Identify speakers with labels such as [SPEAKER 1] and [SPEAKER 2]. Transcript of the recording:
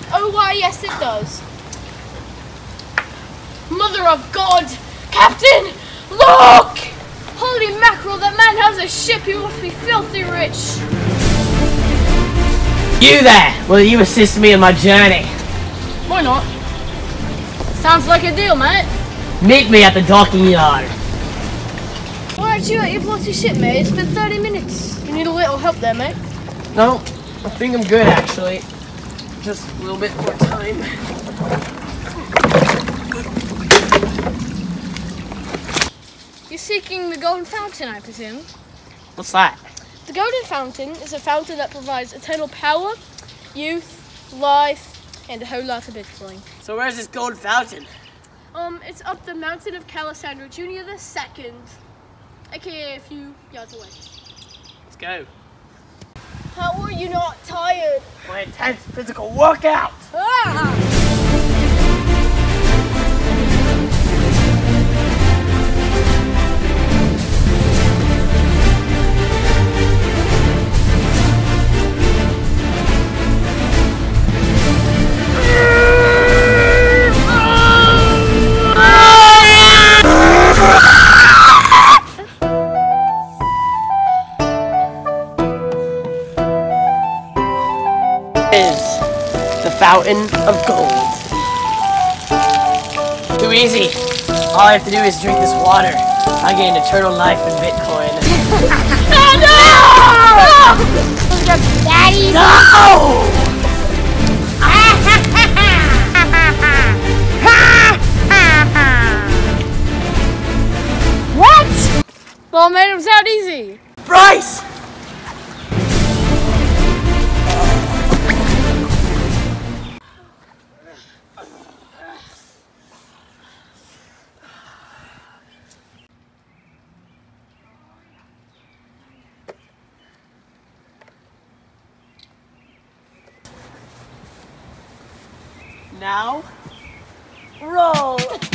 [SPEAKER 1] Oh, why, yes, it does. Mother of God! Captain! Look! Holy mackerel, that man has a ship. He must be filthy rich.
[SPEAKER 2] You there! Will you assist me in my journey?
[SPEAKER 1] Why not? Sounds like a deal, mate.
[SPEAKER 2] Meet me at the docking yard.
[SPEAKER 1] Why aren't you at your bloody ship, mate? It's been 30 minutes. You need a little help there, mate.
[SPEAKER 2] No, I think I'm good actually. Just a little bit more time.
[SPEAKER 1] You're seeking the Golden Fountain, I presume?
[SPEAKER 2] What's that?
[SPEAKER 1] The Golden Fountain is a fountain that provides eternal power, youth, life, and a whole lot of Bitcoin.
[SPEAKER 2] So where's this golden fountain?
[SPEAKER 1] It's up the mountain of Calasandra Jr. II, aka a few yards away.
[SPEAKER 2] Let's go.
[SPEAKER 1] How are you not tired?
[SPEAKER 2] My intense physical workout!
[SPEAKER 1] Ah!
[SPEAKER 2] Is the fountain of gold. Too easy. All I have to do is drink this water. I gain eternal life in Bitcoin.
[SPEAKER 1] Oh, no! Daddy!
[SPEAKER 2] No!
[SPEAKER 1] What? Well, made him sound easy.
[SPEAKER 2] Bryce! Now, roll!